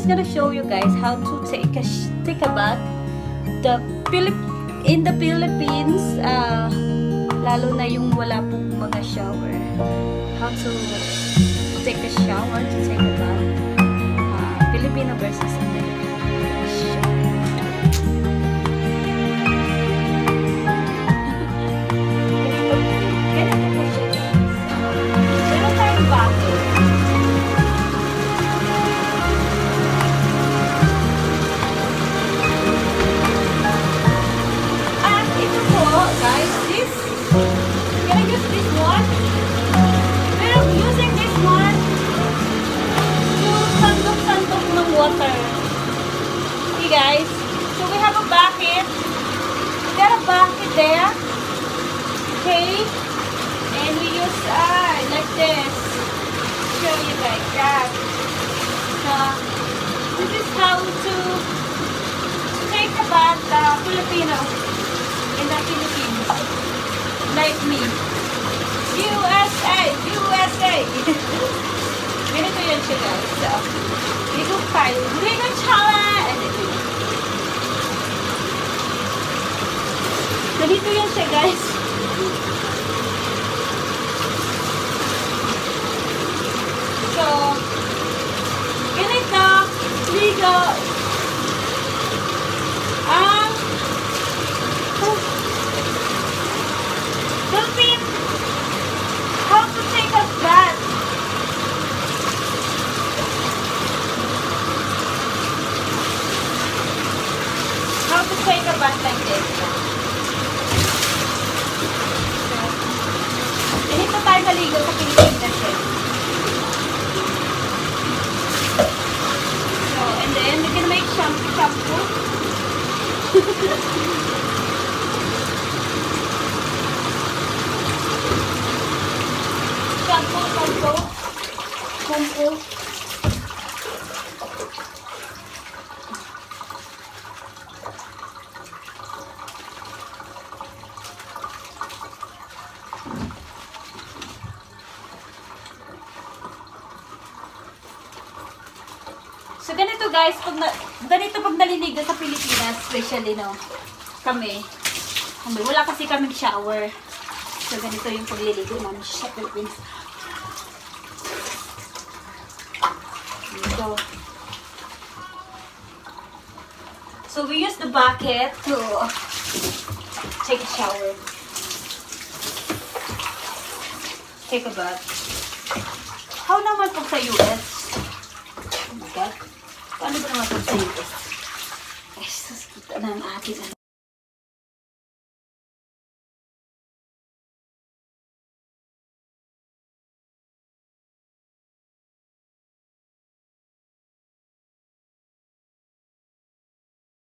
gonna show you guys how to take a bath. In the Philippines, lalo na yung wala pong mga shower. How to take a shower, to take a bath. Filipino versus American. Okay guys, so we have a bucket. We got a bucket there. Okay, and we use like this. Show you guys that. So this is how to take a bath, Filipino in the Philippines, like me. USA, USA. Ganito yun siya guys. So, ligo tayo. Ligo challenge! Ganito yan siya guys. So, ganito. Ligo. Philippine, how to take a bath. How to take a bath like this. Ganito tayo maligo sa Pilipinas eh. So, and then we can make shampoo. Shampoo. So, ganito guys, ganito pag naliligo sa Pilipinas, especially, no, kami, wala kasi kaming shower. So, ganito yung pagliligo namin sa Philippines. So, we use the bucket to take a shower. Take a bath. How naman po sa US? Oh my God. Paano ba naman po sa US? Ay, sus, kita na ang ating